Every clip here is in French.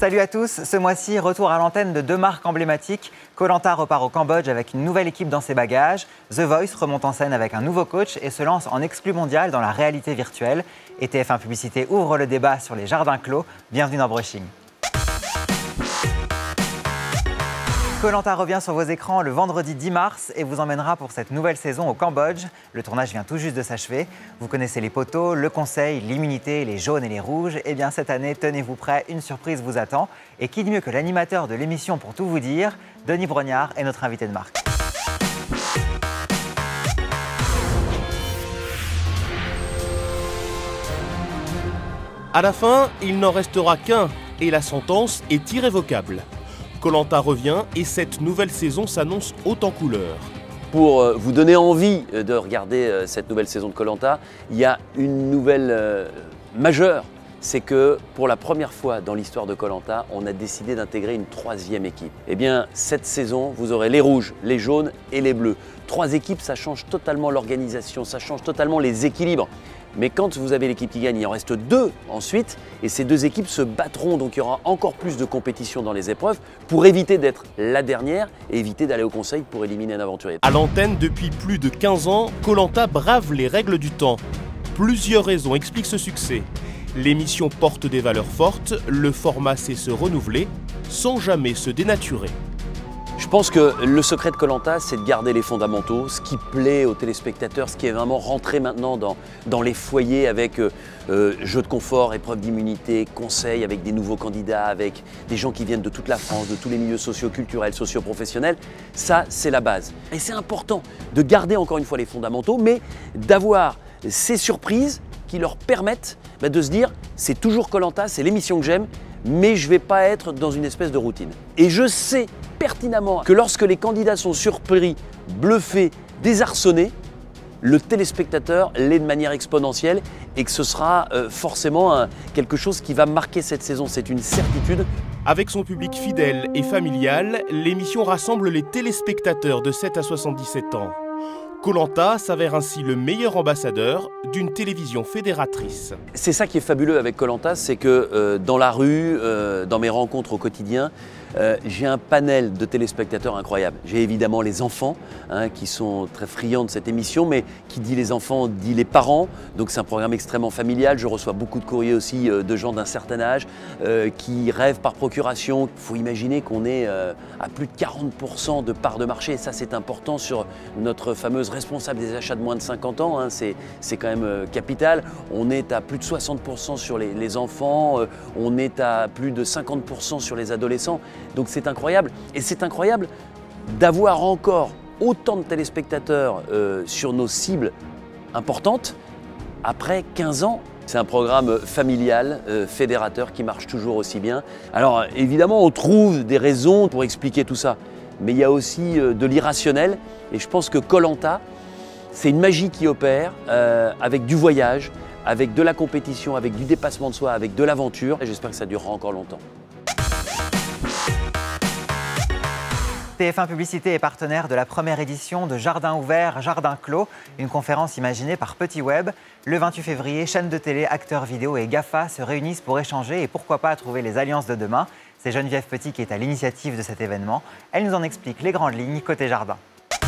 Salut à tous, ce mois-ci, retour à l'antenne de deux marques emblématiques. Koh Lanta repart au Cambodge avec une nouvelle équipe dans ses bagages. The Voice remonte en scène avec un nouveau coach et se lance en exclu mondial dans la réalité virtuelle. Et TF1 Publicité ouvre le débat sur les jardins clos. Bienvenue dans Brushing. Koh Lanta revient sur vos écrans le vendredi 10 mars et vous emmènera pour cette nouvelle saison au Cambodge. Le tournage vient tout juste de s'achever. Vous connaissez les poteaux, le conseil, l'immunité, les jaunes et les rouges. Eh bien cette année, tenez-vous prêts, une surprise vous attend. Et qui de mieux que l'animateur de l'émission pour tout vous dire, Denis Brognard est notre invité de marque. À la fin, il n'en restera qu'un et la sentence est irrévocable. Koh Lanta revient et cette nouvelle saison s'annonce haute en couleurs. Pour vous donner envie de regarder cette nouvelle saison de Koh Lanta, il y a une nouvelle majeure. C'est que pour la première fois dans l'histoire de Koh Lanta, on a décidé d'intégrer une troisième équipe. Eh bien, cette saison, vous aurez les rouges, les jaunes et les bleus. Trois équipes, ça change totalement l'organisation, ça change totalement les équilibres. Mais quand vous avez l'équipe qui gagne, il en reste deux ensuite, et ces deux équipes se battront, donc il y aura encore plus de compétition dans les épreuves pour éviter d'être la dernière et éviter d'aller au conseil pour éliminer un aventurier. À l'antenne depuis plus de 15 ans, Koh Lanta brave les règles du temps. Plusieurs raisons expliquent ce succès. L'émission porte des valeurs fortes, le format sait se renouveler sans jamais se dénaturer. Je pense que le secret de Koh Lanta, c'est de garder les fondamentaux, ce qui plaît aux téléspectateurs, ce qui est vraiment rentré maintenant dans les foyers avec jeux de confort, épreuves d'immunité, conseils avec des nouveaux candidats, avec des gens qui viennent de toute la France, de tous les milieux socio-culturels, socio-professionnels. Ça, c'est la base. Et c'est important de garder encore une fois les fondamentaux, mais d'avoir ces surprises qui leur permettent de se dire c'est toujours Koh Lanta, c'est l'émission que j'aime, mais je ne vais pas être dans une espèce de routine. Et je sais pertinemment que lorsque les candidats sont surpris, bluffés, désarçonnés, le téléspectateur l'est de manière exponentielle et que ce sera forcément quelque chose qui va marquer cette saison, c'est une certitude. Avec son public fidèle et familial, l'émission rassemble les téléspectateurs de 7 à 77 ans. Koh Lanta s'avère ainsi le meilleur ambassadeur d'une télévision fédératrice. C'est ça qui est fabuleux avec Koh Lanta, c'est que dans la rue, dans mes rencontres au quotidien, j'ai un panel de téléspectateurs incroyable. J'ai évidemment les enfants qui sont très friands de cette émission, mais qui dit les enfants dit les parents. Donc c'est un programme extrêmement familial. Je reçois beaucoup de courriers aussi de gens d'un certain âge qui rêvent par procuration. Il faut imaginer qu'on est à plus de 40% de part de marché. Et ça c'est important sur notre fameuse responsable des achats de moins de 50 ans. C'est quand même capital. On est à plus de 60% sur les enfants. On est à plus de 50% sur les adolescents. Donc c'est incroyable, et c'est incroyable d'avoir encore autant de téléspectateurs sur nos cibles importantes après 15 ans. C'est un programme familial, fédérateur qui marche toujours aussi bien. Alors évidemment on trouve des raisons pour expliquer tout ça, mais il y a aussi de l'irrationnel, et je pense que Koh Lanta, c'est une magie qui opère avec du voyage, avec de la compétition, avec du dépassement de soi, avec de l'aventure, et j'espère que ça durera encore longtemps. TF1 Publicité est partenaire de la première édition de Jardin ouvert, Jardin clos, une conférence imaginée par Petit Web. Le 28 février, chaînes de télé, acteurs vidéo et GAFA se réunissent pour échanger et pourquoi pas trouver les alliances de demain. C'est Geneviève Petit qui est à l'initiative de cet événement. Elle nous en explique les grandes lignes côté jardin.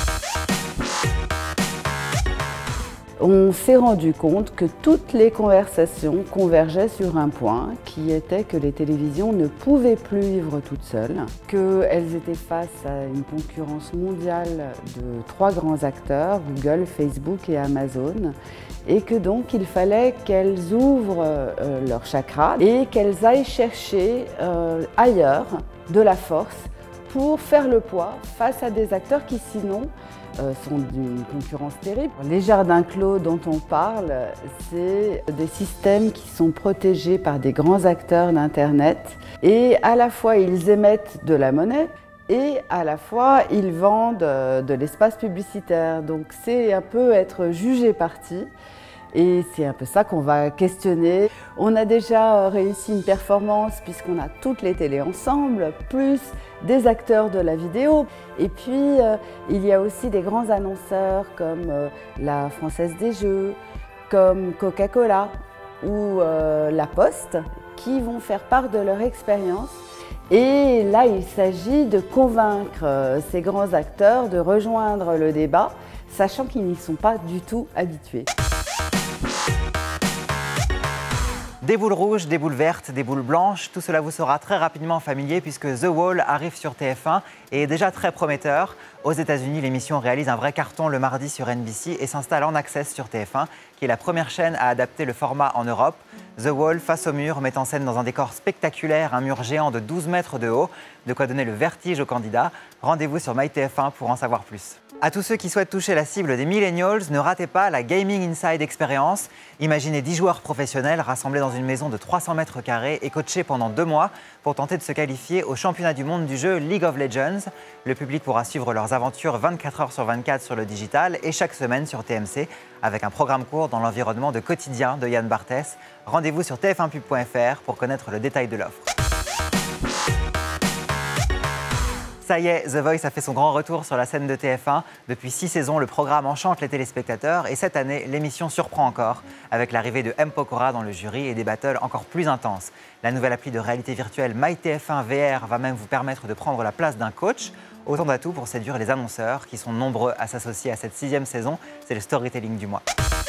On s'est rendu compte que toutes les conversations convergeaient sur un point, qui était que les télévisions ne pouvaient plus vivre toutes seules, qu'elles étaient face à une concurrence mondiale de trois grands acteurs, Google, Facebook et Amazon, et que donc il fallait qu'elles ouvrent leur chakra et qu'elles aillent chercher ailleurs de la force pour faire le poids face à des acteurs qui sinon sont d'une concurrence terrible. Les jardins clos dont on parle, c'est des systèmes qui sont protégés par des grands acteurs d'Internet et à la fois ils émettent de la monnaie et à la fois ils vendent de l'espace publicitaire. Donc c'est un peu être jugé parti. Et c'est un peu ça qu'on va questionner. On a déjà réussi une performance puisqu'on a toutes les télés ensemble, plus des acteurs de la vidéo. Et puis, il y a aussi des grands annonceurs comme la Française des Jeux, comme Coca-Cola ou La Poste, qui vont faire part de leur expérience. Et là, il s'agit de convaincre ces grands acteurs de rejoindre le débat, sachant qu'ils n'y sont pas du tout habitués. Des boules rouges, des boules vertes, des boules blanches, tout cela vous sera très rapidement familier puisque The Wall arrive sur TF1 et est déjà très prometteur. Aux États-Unis, l'émission réalise un vrai carton le mardi sur NBC et s'installe en access sur TF1, qui est la première chaîne à adapter le format en Europe. The Wall, face au mur, met en scène dans un décor spectaculaire un mur géant de 12 mètres de haut, de quoi donner le vertige aux candidats. Rendez-vous sur MyTF1 pour en savoir plus. À tous ceux qui souhaitent toucher la cible des millennials, ne ratez pas la Gaming Inside Experience. Imaginez 10 joueurs professionnels rassemblés dans une maison de 300 mètres carrés et coachés pendant 2 mois pour tenter de se qualifier au championnat du monde du jeu League of Legends. Le public pourra suivre leurs aventures 24 heures sur 24 sur le digital et chaque semaine sur TMC avec un programme court dans l'environnement de quotidien de Yann Barthès. Rendez-vous sur tf1pub.fr pour connaître le détail de l'offre. Ça y est, The Voice a fait son grand retour sur la scène de TF1. Depuis 6 saisons, le programme enchante les téléspectateurs et cette année, l'émission surprend encore avec l'arrivée de M. Pokora dans le jury et des battles encore plus intenses. La nouvelle appli de réalité virtuelle MyTF1 VR va même vous permettre de prendre la place d'un coach. Autant d'atouts pour séduire les annonceurs qui sont nombreux à s'associer à cette 6e saison. C'est le storytelling du mois.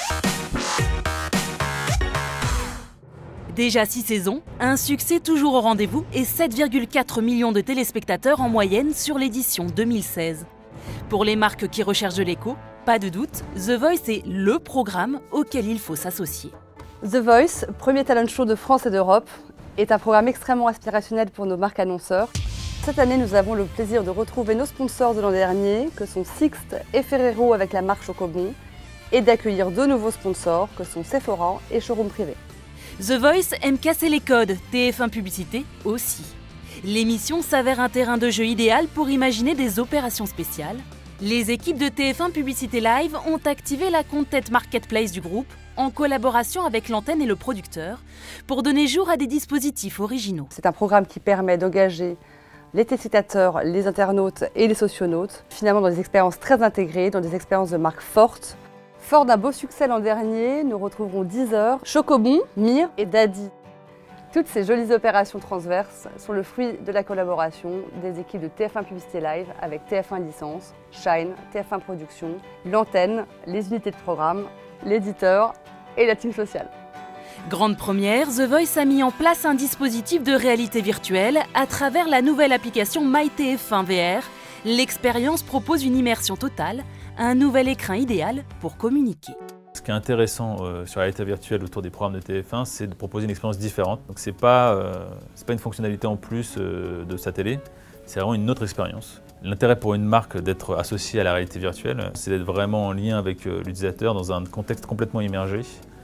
Déjà 6 saisons, un succès toujours au rendez-vous et 7,4 millions de téléspectateurs en moyenne sur l'édition 2016. Pour les marques qui recherchent de l'écho, pas de doute, The Voice est le programme auquel il faut s'associer. The Voice, premier talent show de France et d'Europe, est un programme extrêmement aspirationnel pour nos marques annonceurs. Cette année, nous avons le plaisir de retrouver nos sponsors de l'an dernier, que sont Sixt et Ferrero avec la marque Chocobon, et d'accueillir 2 nouveaux sponsors, que sont Sephora et Showroom Privé. The Voice aime casser les codes, TF1 Publicité aussi. L'émission s'avère un terrain de jeu idéal pour imaginer des opérations spéciales. Les équipes de TF1 Publicité Live ont activé la Content Marketplace du groupe en collaboration avec l'antenne et le producteur pour donner jour à des dispositifs originaux. C'est un programme qui permet d'engager les téléspectateurs, les internautes et les socionautes, finalement dans des expériences très intégrées, dans des expériences de marque fortes. Fort d'un beau succès l'an dernier, nous retrouverons Deezer, Chocobon, Mir et Daddy. Toutes ces jolies opérations transverses sont le fruit de la collaboration des équipes de TF1 Publicité Live avec TF1 Licence, Shine, TF1 Production, l'antenne, les unités de programme, l'éditeur et la team sociale. Grande première, The Voice a mis en place un dispositif de réalité virtuelle à travers la nouvelle application MyTF1 VR. L'expérience propose une immersion totale, un nouvel écran idéal pour communiquer. Ce qui est intéressant sur la réalité virtuelle autour des programmes de TF1, c'est de proposer une expérience différente. Donc c'est pas une fonctionnalité en plus de sa télé, c'est vraiment une autre expérience. L'intérêt pour une marque d'être associée à la réalité virtuelle, c'est d'être vraiment en lien avec l'utilisateur dans un contexte complètement immergé.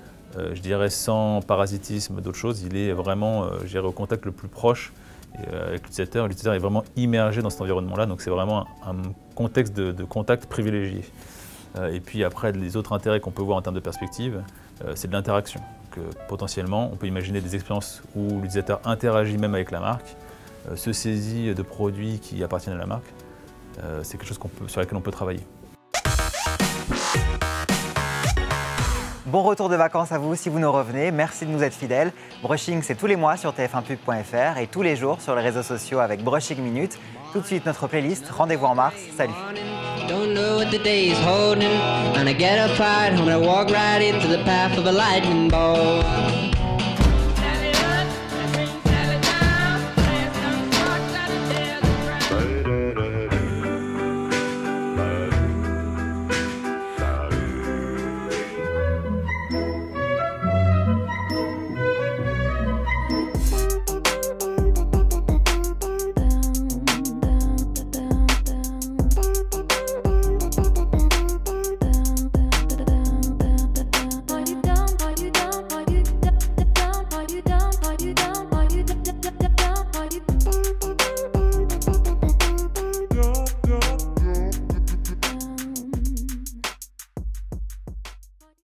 Je dirais sans parasitisme d'autres choses, il est vraiment au contact le plus proche avec l'utilisateur. L'utilisateur est vraiment immergé dans cet environnement-là, donc c'est vraiment un contexte de contact privilégié. Et puis après, les autres intérêts qu'on peut voir en termes de perspective, c'est de l'interaction. Potentiellement, on peut imaginer des expériences où l'utilisateur interagit même avec la marque, se saisit de produits qui appartiennent à la marque. C'est quelque chose sur lequel on peut travailler. Bon retour de vacances à vous si vous nous revenez. Merci de nous être fidèles. Brushing, c'est tous les mois sur tf1pub.fr et tous les jours sur les réseaux sociaux avec Brushing Minute. Tout de suite, notre playlist. Rendez-vous en mars. Salut. Don't know what the day is holding, and I get up right home and I walk right into the path of a lightning bolt.